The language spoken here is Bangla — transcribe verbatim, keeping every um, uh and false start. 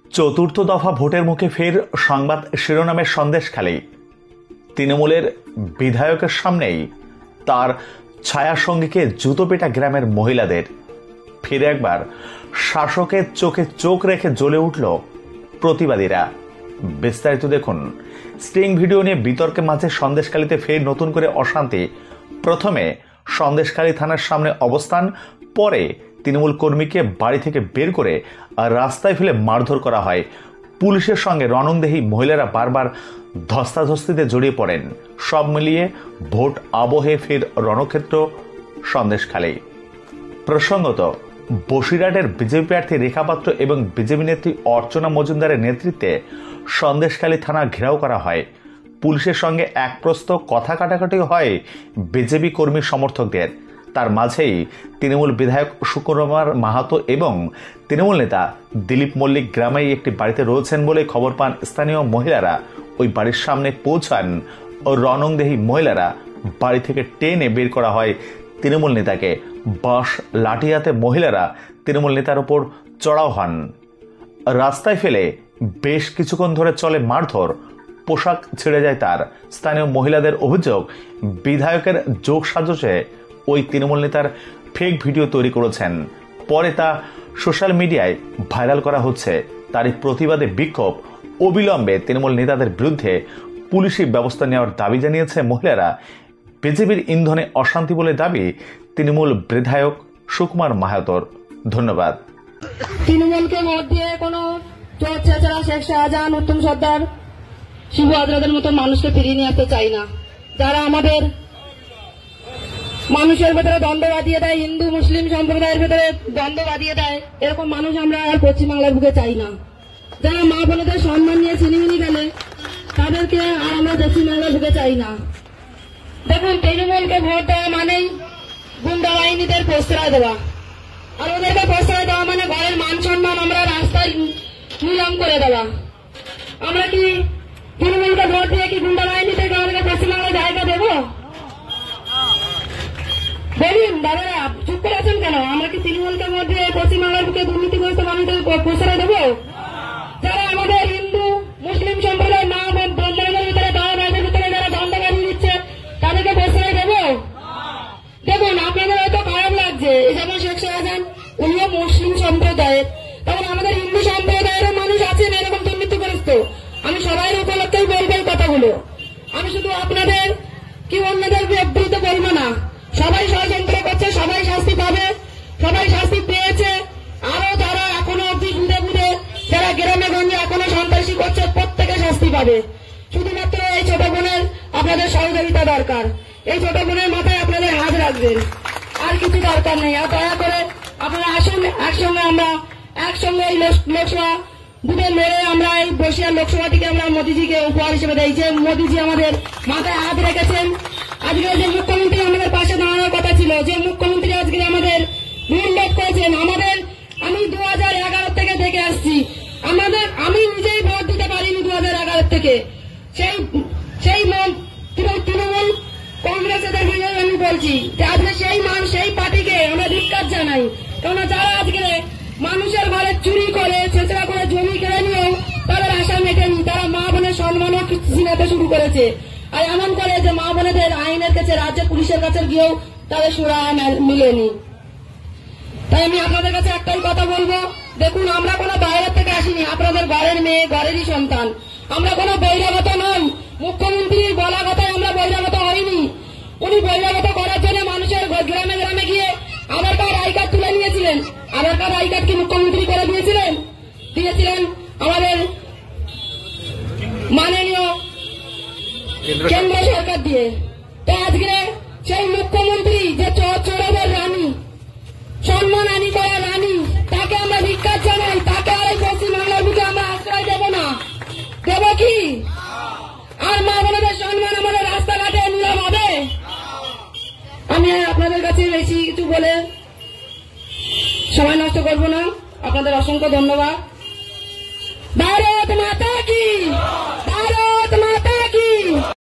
চতুর্থ দফা ভোটের মুখে ফের সংবাদ শিরোনামের সন্দেশখালী। তৃণমূলের বিধায়কের সামনেই তার ছায়াসঙ্গীকে জুতোপেটা গ্রামের মহিলাদের। ফিরে একবার শাসকের চোখে চোখ রেখে জ্বলে উঠল প্রতিবাদীরা। বিস্তারিত দেখুন। স্টিং ভিডিও নিয়ে বিতর্কের মাঝে সন্দেশখালীতে ফের নতুন করে অশান্তি। প্রথমে সন্দেশখালী থানার সামনে অবস্থান, পরে তৃণমূল কর্মীকে বাড়ি থেকে বের করে রাস্তায় ফেলে মারধর করা হয়। পুলিশের সঙ্গে রণংদেহী মহিলারা বারবার ধস্তাধস্তিতে জড়িয়ে পড়েন। সব মিলিয়ে ভোট আবহে ফের রণক্ষেত্র সন্দেশখালী। প্রসঙ্গত, বসিরহাটের বিজেপি প্রার্থী রেখা পাত্র এবং বিজেপি নেত্রী অর্চনা মজুমদারের নেতৃত্বে সন্দেশখালী থানা ঘেরাও করা হয়। পুলিশের সঙ্গে এক প্রস্ত কথা কাটাকাটি হয় বিজেপি কর্মী সমর্থকদের। তার মাঝেই তৃণমূল বিধায়ক সুকুমার মাহাতো এবং তৃণমূল নেতা দিলীপ মল্লিক গ্রামেই একটি বাড়িতে রয়েছেন বলে খবর পান স্থানীয় মহিলারা। ওই বাড়ির সামনে পৌঁছান ও রণংদেহী মহিলারা। বাড়ি থেকে টেনে বের করা হয় তৃণমূল নেতাকে। বাঁশ লাঠি হাতে মহিলারা তৃণমূল নেতার ওপর চড়াও হন। রাস্তায় ফেলে বেশ কিছুক্ষণ ধরে চলে মারধর। পোশাক ছেড়ে যায় তার। স্থানীয় মহিলাদের অভিযোগ, বিধায়কের যোগ সাজসে ওই তৃণমূল নেতার ফেক ভিডিও তৈরি করেছেন। পরে তা সোশ্যাল মিডিয়ায় ভাইরাল করা হচ্ছে। তারই প্রতিবাদে বিক্ষোভ। অবিলম্বে তৃণমূল নেতাদের বিরুদ্ধে পুলিশি ব্যবস্থা নেওয়ার দাবি জানিয়েছে মহিলারা। বিজেপির ইন্ধনে অশান্তি বলে দাবি তৃণমূল বিধায়ক সুকুমার মাহাতোর। ধন্যবাদ। তৃণমূলকে ভোট দিয়ে কোনো চোর চেচারা, শেখ শাহজাহান, উত্তম সর্দার, শিবু আদ্রাদের মতো মানুষকে ফিরিয়ে নিয়ে আসতে চাই না। যারা আমাদের মানুষের ভেতরে দ্বন্দ্ব বাঁধিয়ে দেয়, হিন্দু মুসলিম সম্প্রদায়ের ভেতরে দ্বন্দ্ব বাঁধিয়ে দেয়, এরকম মানুষ আমরা আর পশ্চিমবাংলার বুকে চাই না। যারা মা বোনেদের সম্মান নিয়ে ছিনিমিনি গেলে তাদেরকে আর আমরা পশ্চিমবাংলার বুকে চাই না। দেখুন, তৃণমূলকে ভোট দেওয়া মানেই গুন্ডা বাহিনীদের প্রশ্রয় দেওয়া, আর ওদেরকে প্রশ্রয় দেওয়া মানে ঘরের মান সম্মান আমরা রাস্তায় নিলাম করে দেওয়া। আমরা কি তৃণমূলকে ভোট দিয়ে কি গুন্ডা বাহিনীদেরকে আমাদের পশ্চিমবাংলায় জায়গা দেবো? বলুন দাদারা, চুপ করে আছেন কেন? আমরা কি তৃণমূলকে ভোট দিয়ে পশ্চিমবাংলার বুকে দুর্নীতিগ্রস্ত মানুষদের প্রশ্রয় দেবো? যারা আমাদের হিন্দু মুসলিম সম্প্রদায়ের মা বোনদের ভিতরে, বাবা ভাইদের ভিতরে যারা দ্বন্দ্ব বাড়িয়ে দিচ্ছে, তাদেরকে প্রশ্রয় দেবো? দেখুন, আপনাদের হয়তো খারাপ লাগছে, যেমন শেখ শাহজাহান উনিও মুসলিম সম্প্রদায়ের, তখন আমাদের হিন্দু সম্প্রদায়েরও মানুষ আছেন এরকম দুর্নীতিগ্রস্ত। আমি সবাই উপলক্ষেই বলবো এই কথাগুলো। আমি শুধু আপনাদের কি অন্যদের বিরুদ্ধে বলবো না। সবাই ষড়যন্ত্র করছে, সবাই শাস্তি পাবে, সবাই শাস্তি পেয়েছে। আরো যারা এখনো অব্দি বুঝে বুঝে যারা গ্রামে গঞ্জে এখনো সন্ত্রাসী করছে, প্রত্যেকে শাস্তি পাবে। শুধুমাত্র এই ছোট বোনের আপনাদের সহযোগিতা দরকার। এই ছোট বোনের মাথায় আপনাদের হাত রাখবেন, আর কিছু দরকার নেই। আর দয়া করে আপনারা আসুন, একসঙ্গে আমরা একসঙ্গে এই লোকসভা বুথে লড়ে আমরা এই বসিয়ার লোকসভাটিকে আমরা মোদীজিকে উপহার হিসেবে দেই। যে মোদীজি আমাদের মাথায় হাত রেখেছেন, আজকে যে মুখ্যমন্ত্রী আমাদের পাশে দাঁড়ানোর কথা ছিল, যে মুখ্যমন্ত্রী আজকে আমাদের উল্লেখ করেছেন, আমাদের আমি দু হাজার এগারো থেকে দেখে আসছি, আমাদের আমি নিজেই ভোট দিতে পারিনি দু হাজার এগারো থেকে। সেই সেই তৃণমূল কংগ্রেসের বিরুদ্ধে আমি বলছি যে আজকে সেই মান সেই পার্টিকে আমরা ধিক্কার জানাই। কেননা যারা আজকে মানুষের ঘরে চুরি করে, ছেঁচড়া করে জমি কেড়ে নিয়েও তাদের আশা মেটেনি, তারা মা বোনের সম্মানও ছিনাতে শুরু করেছে। আর এমন করে যে মা বোনেদের আইনের কাছে, রাজ্যের পুলিশের কাছে গিয়েও তাদের সুরা মিলেনি। তাই আমি আপনাদের কাছে একটাই কথা বলবো, দেখুন, আমরা কোনো বাইরের থেকে আসিনি, আপনাদের ঘরের মেয়ে, ঘরেরই সন্তান। আমরা কোনো বহিরাগত নই। মুখ্যমন্ত্রীর বলা কথায় আমরা বহিরাগত হইনি। উনি বহিরাগত করার জন্য মানুষের গ্রামে গ্রামে গিয়ে আধার কার্ড, আই কার্ড তুলে নিয়েছিলেন। আধার কার্ড, আই কার্ড কি মুখ্যমন্ত্রী করে দিয়েছিলেন? দিয়েছিলেন আমাদের মাননীয় কেন্দ্র সরকার দিয়ে। তো আজকে সেই মুখ্যমন্ত্রী যে চোরেদের রানী, সম্মান আনি করা রানী, তাকে আমরা ধিক্কার জানাই। তাকে আর এই পশ্চিমবাংলার বুকে আমরা আশ্রয় দেব না। দেব কি? আর মা বোনদের সম্মান আমাদের রাস্তাঘাটে নিলাম হবে? আমি আপনাদের কাছে বেশি কিছু বলে সময় নষ্ট করবো না। আপনাদের অসংখ্য ধন্যবাদ। ভারত মাতা কি! ভারত মাতা